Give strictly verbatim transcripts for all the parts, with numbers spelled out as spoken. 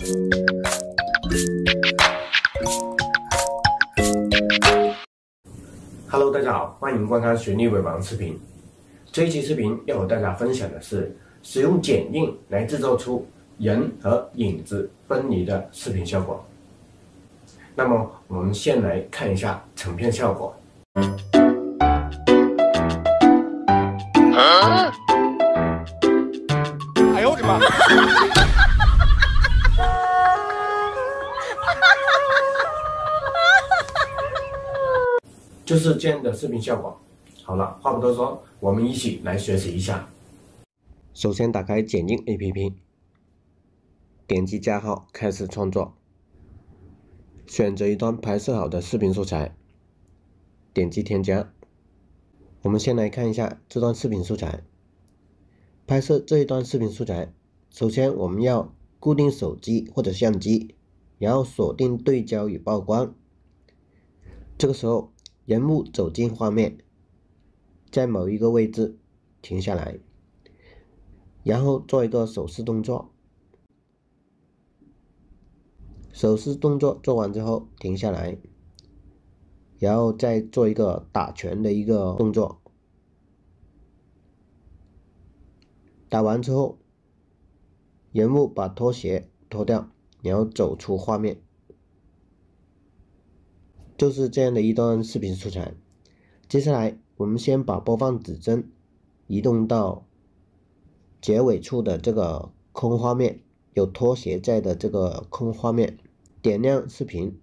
Hello， 大家好，欢迎观看学历为王视频。这一期视频要和大家分享的是使用剪映来制作出人和影子分离的视频效果。那么我们先来看一下成片效果。啊、哎呦我的妈！就是这样的视频效果。好了，话不多说，我们一起来学习一下。首先打开剪映 A P P， 点击加号开始创作，选择一段拍摄好的视频素材，点击添加。我们先来看一下这段视频素材。拍摄这一段视频素材，首先我们要固定手机或者相机，然后锁定对焦与曝光。这个时候人物走进画面，在某一个位置停下来，然后做一个手势动作。手势动作做完之后停下来，然后再做一个打拳的一个动作。打完之后，人物把拖鞋脱掉，然后走出画面。就是这样的一段视频素材。接下来我们先把播放指针移动到结尾处的这个空画面，有拖鞋在的这个空画面，点亮视频，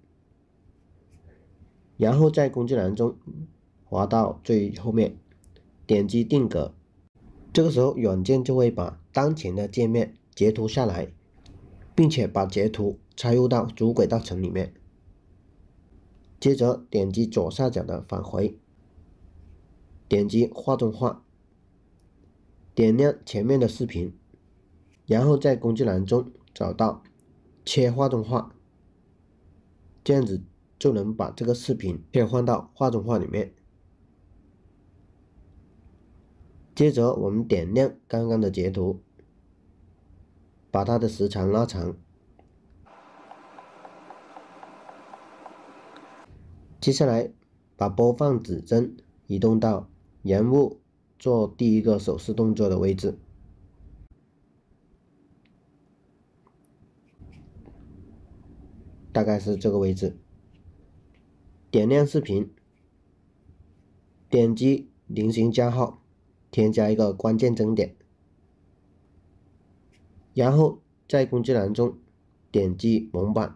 然后在工具栏中滑到最后面，点击定格。这个时候软件就会把当前的界面截图下来，并且把截图插入到主轨道层里面。接着点击左下角的返回，点击画中画，点亮前面的视频，然后在工具栏中找到切画中画，这样子就能把这个视频切换到画中画里面。接着我们点亮刚刚的截图，把它的时长拉长。接下来把播放指针移动到人物做第一个手势动作的位置，大概是这个位置。点亮视频，点击菱形加号，添加一个关键帧点，然后在工具栏中点击蒙版，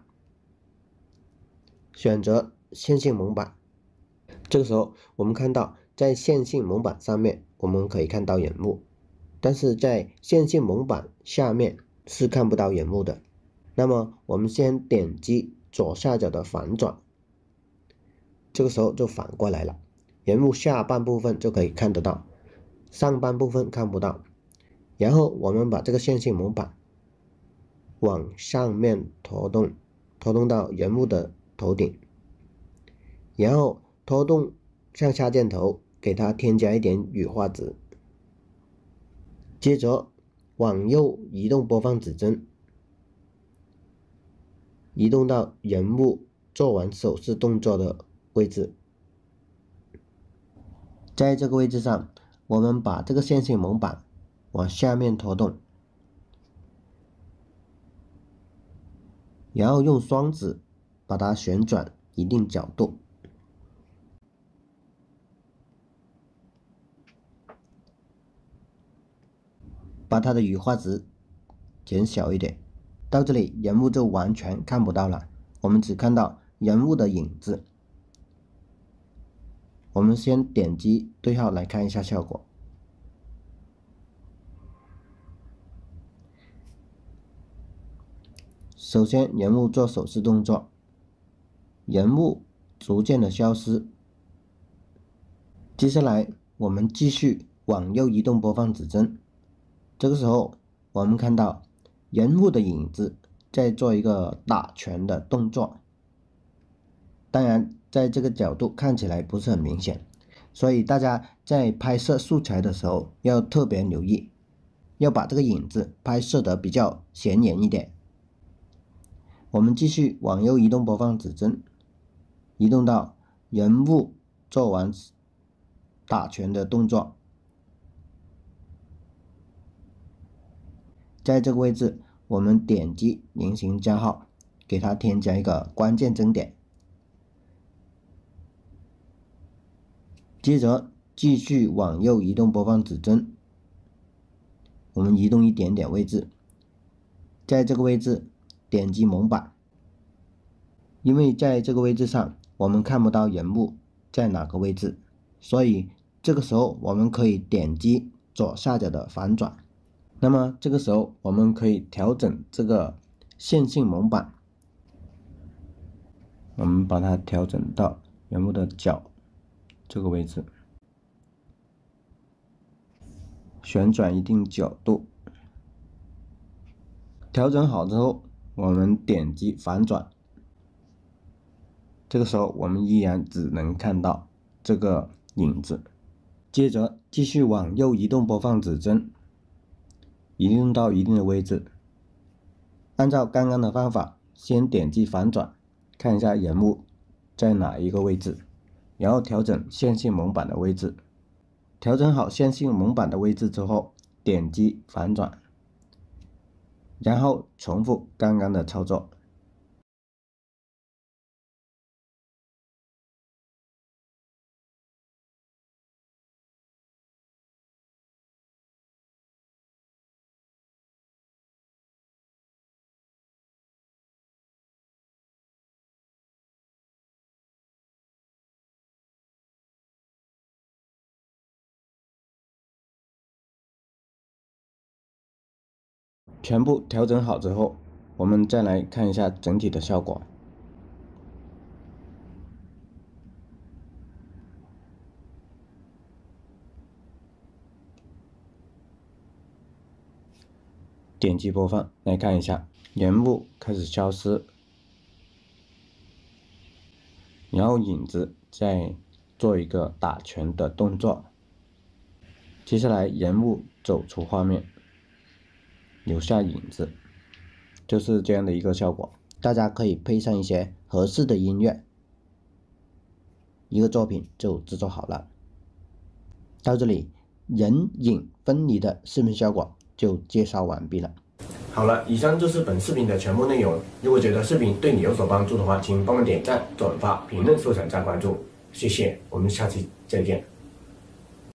选择线性蒙版。这个时候我们看到在线性蒙版上面我们可以看到人物，但是在线性蒙版下面是看不到人物的。那么我们先点击左下角的反转，这个时候就反过来了，人物下半部分就可以看得到，上半部分看不到。然后我们把这个线性蒙版往上面拖动，拖动到人物的头顶，然后拖动向下箭头，给它添加一点羽化值。接着往右移动播放指针，移动到人物做完手势动作的位置。在这个位置上，我们把这个线性蒙版往下面拖动，然后用双指把它旋转一定角度，把它的羽化值减小一点。到这里人物就完全看不到了，我们只看到人物的影子。我们先点击对号来看一下效果。首先人物做手势动作，人物逐渐的消失。接下来我们继续往右移动播放指针，这个时候我们看到人物的影子在做一个打拳的动作，当然在这个角度看起来不是很明显，所以大家在拍摄素材的时候要特别留意，要把这个影子拍摄得比较显眼一点。 我们继续往右移动播放指针，移动到人物做完打拳的动作，在这个位置我们点击菱形加号，给它添加一个关键帧点，接着继续往右移动播放指针，我们移动一点点位置，在这个位置点击蒙版，因为在这个位置上我们看不到人物在哪个位置，所以这个时候我们可以点击左下角的反转。那么这个时候我们可以调整这个线性蒙版，我们把它调整到人物的脚这个位置，旋转一定角度，调整好之后我们点击反转，这个时候我们依然只能看到这个影子。接着继续往右移动播放指针，移动到一定的位置，按照刚刚的方法，先点击反转，看一下人物在哪一个位置，然后调整线性蒙版的位置。调整好线性蒙版的位置之后，点击反转，然后重复刚刚的操作。全部调整好之后，我们再来看一下整体的效果。点击播放来看一下，人物开始消失，然后影子再做一个打拳的动作，接下来人物走出画面，留下影子，就是这样的一个效果。大家可以配上一些合适的音乐，一个作品就制作好了。到这里，人影分离的视频效果就介绍完毕了。好了，以上就是本视频的全部内容。如果觉得视频对你有所帮助的话，请帮忙点赞、转发、评论、收藏、加关注，谢谢。我们下期再见。